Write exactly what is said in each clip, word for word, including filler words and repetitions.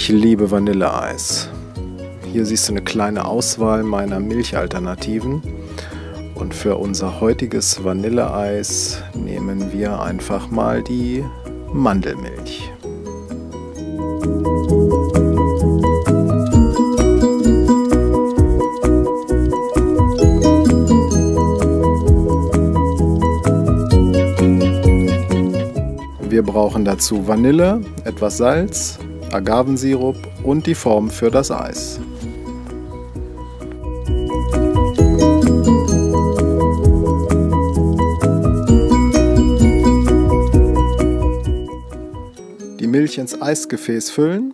Ich liebe Vanilleeis. Hier siehst du eine kleine Auswahl meiner Milchalternativen. Und für unser heutiges Vanilleeis nehmen wir einfach mal die Mandelmilch. Wir brauchen dazu Vanille, etwas Salz, Agavensirup und die Form für das Eis. Die Milch ins Eisgefäß füllen.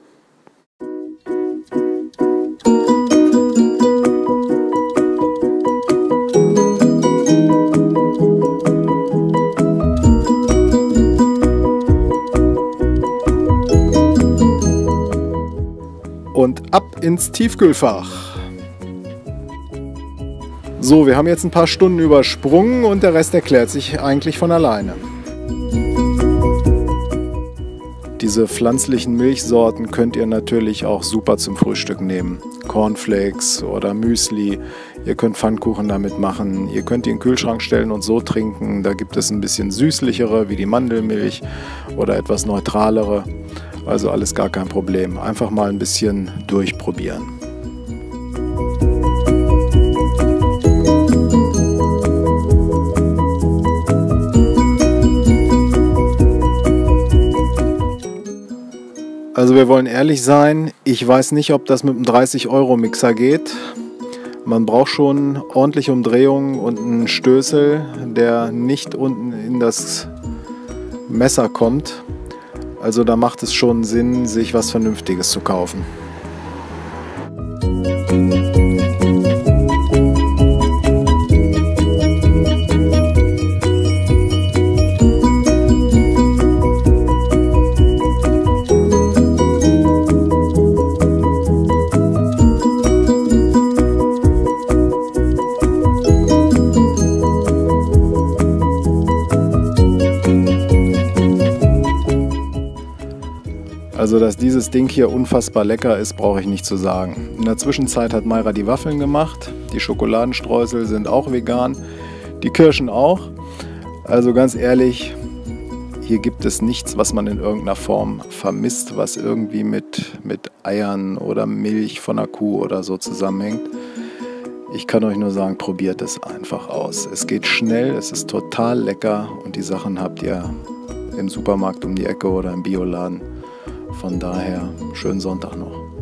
Und ab ins Tiefkühlfach. So, wir haben jetzt ein paar Stunden übersprungen und der Rest erklärt sich eigentlich von alleine. Diese pflanzlichen Milchsorten könnt ihr natürlich auch super zum Frühstück nehmen. Cornflakes oder Müsli. Ihr könnt Pfannkuchen damit machen. Ihr könnt die in den Kühlschrank stellen und so trinken. Da gibt es ein bisschen süßlichere wie die Mandelmilch oder etwas neutralere. Also alles gar kein Problem. Einfach mal ein bisschen durchprobieren. Also wir wollen ehrlich sein, ich weiß nicht, ob das mit einem dreißig Euro Mixer geht. Man braucht schon ordentliche Umdrehungen und einen Stößel, der nicht unten in das Messer kommt. Also da macht es schon Sinn, sich was Vernünftiges zu kaufen. Also, dass dieses Ding hier unfassbar lecker ist, brauche ich nicht zu sagen. In der Zwischenzeit hat Mayra die Waffeln gemacht, die Schokoladenstreusel sind auch vegan, die Kirschen auch. Also ganz ehrlich, hier gibt es nichts, was man in irgendeiner Form vermisst, was irgendwie mit, mit Eiern oder Milch von einer Kuh oder so zusammenhängt. Ich kann euch nur sagen, probiert es einfach aus. Es geht schnell, es ist total lecker und die Sachen habt ihr im Supermarkt um die Ecke oder im Bioladen. Von daher, schönen Sonntag noch.